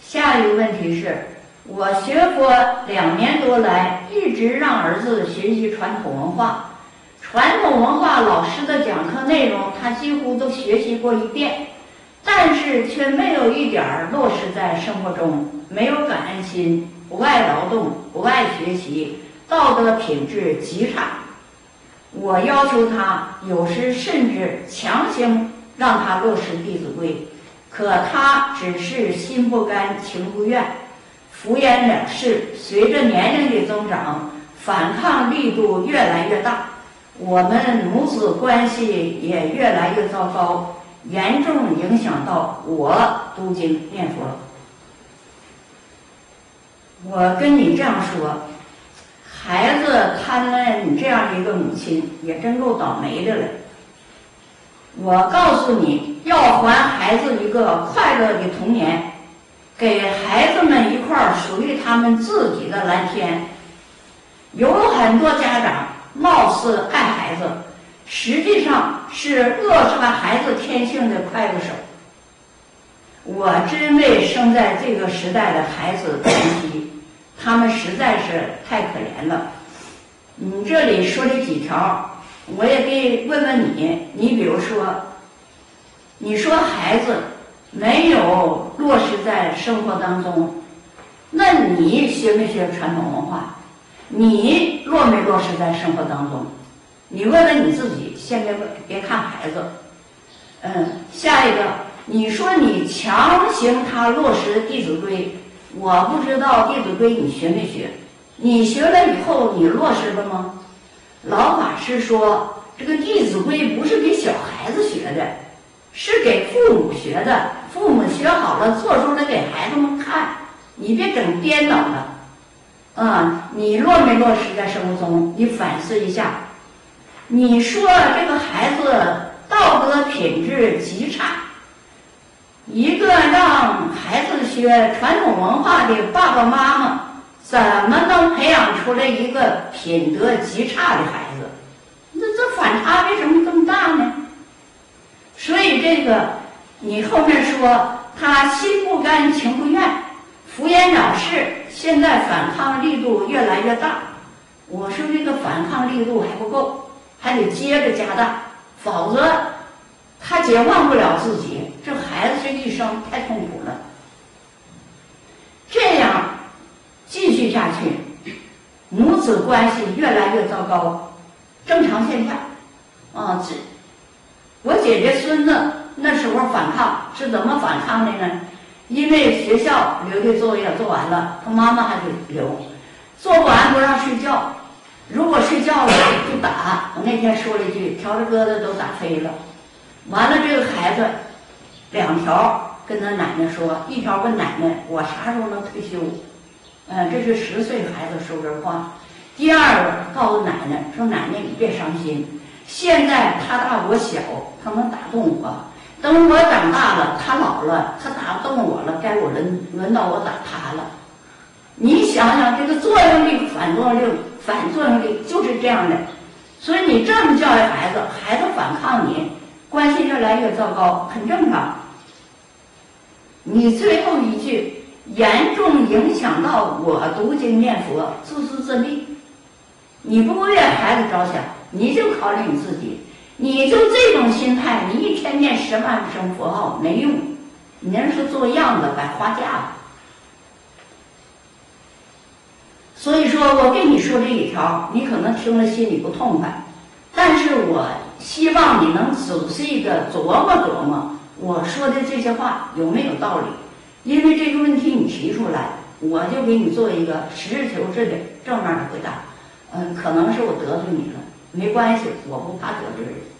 下一个问题是，我学佛2年多来，一直让儿子学习传统文化。传统文化老师的讲课内容，他几乎都学习过一遍，但是却没有一点儿落实在生活中，没有感恩心，不爱劳动，不爱学习，道德品质极差。我要求他，有时甚至强行让他落实《弟子规》，可他只是心不甘情不愿，敷衍了事。随着年龄的增长，反抗力度越来越大，我们母子关系也越来越糟糕，严重影响到我读经念佛。我跟你这样说，孩子摊了你这样一个母亲，也真够倒霉的了。我告诉你，要还孩子一个快乐的童年，给孩子们一块属于他们自己的蓝天。有很多家长貌似爱孩子，实际上是扼杀孩子天性的刽子手。我真为生在这个时代的孩子惋惜，他们实在是太可怜了。你这里说了几条，我也可以问问你。你比如说，你说孩子没有落实在生活当中，那你学没学传统文化？你落没落实在生活当中？你问问你自己，先别看孩子。下一个，你说你强行他落实《弟子规》，我不知道《弟子规》你学没学？你学了以后，你落实了吗？老法师说，这个《弟子规》不是给小孩子学的，是给父母学的。父母学好了，做出来给孩子们看，你别整颠倒了。你落没落实在生活中？你反思一下。你说这个孩子道德品质极差，一个让孩子学传统文化的爸爸妈妈，怎么能培养出来一个品德极差的孩子？这反差为什么这么大呢？所以这个你后面说他心不甘情不愿，敷衍了事，现在反抗力度越来越大。我说这个反抗力度还不够，还得接着加大，否则他解放不了自己，这孩子这一生太痛苦了。这样继续下去，母子关系越来越糟糕，正常现象。我姐姐孙子那时候反抗是怎么反抗的呢？因为学校留的作业做完了，他妈妈还得留，做不完不让睡觉，如果睡觉了就打。我那天说了一句，条子疙瘩都打飞了。完了，这个孩子2条跟他奶奶说，一条问奶奶我啥时候能退休？这是10岁孩子说这话。第二个告诉奶奶说，奶奶你别伤心，现在他大我小，他能打动我，等我长大了，他老了，他打不动我了，该我轮到我打他了。你想想，这个作用力、反作用力就是这样的。所以你这么教育孩子，孩子反抗你，关系越来越糟糕，很正常。你最后一句严重影响到我读经念佛，自私自利。你不为孩子着想，你就考虑你自己。你就这种心态，你一天念10万声佛号没用，你那是做样子摆花架了。所以说我跟你说这一条，你可能听了心里不痛快，但是我希望你能仔细的琢磨琢磨我说的这些话有没有道理。因为这个问题你提出来，我就给你做一个实事求是的正面的回答。可能是我得罪你了，没关系，我不怕得罪人。